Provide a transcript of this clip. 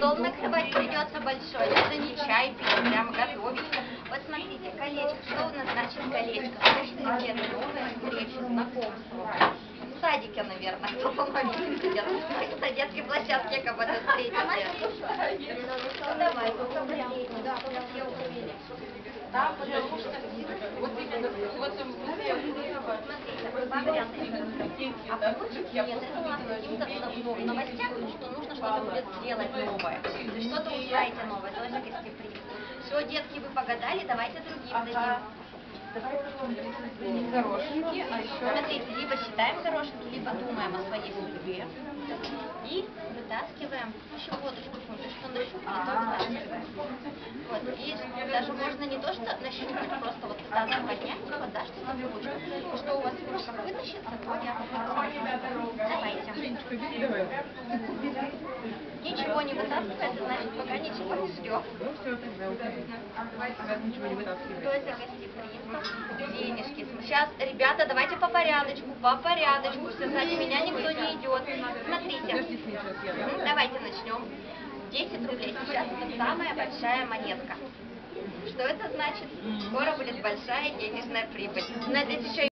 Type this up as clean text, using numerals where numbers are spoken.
стол накрывать придется большой. Это не чай пить, прямо готовить. Вот смотрите, колечко. Что у нас значит колечко? Слышите, где-то новая встреча, знакомство. В садике, наверное, кто-то новенький где-то. На детской площадке кого-то встретите. Ну давай, да, пожалуйста. Вот именно в этом смотрите, два варианта. А получится, нет, это у нас каким-то новостях, что нужно что-то будет сделать новое. То есть что-то узнаете новое, тоже гостеприимство. Все, детки, вы погадали, давайте другим дадим. Горошинки, а еще... Смотрите, либо считаем горошинки, либо думаем о своей судьбе. И вытаскиваем еще водочку, то, что нащупали, то вытаскиваем. Вот, и даже можно не то, что нащупать, просто вот пытаться поднять, вот, да, что-то в ручку. Что у вас в ручках вытащится, то я посмотрю. Давайте. Ничего не вытаскивается, значит, пока ничего не ждем. Ну все, тогда уже ничего не вытаскивает. Кто это гостеприимство? Денежки. Сейчас, ребята, давайте по порядочку, все сзади меня никто не идет. Смотрите. Давайте начнем. 10 рублей. Сейчас это самая большая монетка. Что это значит? Скоро будет большая денежная прибыль. Надеюсь, еще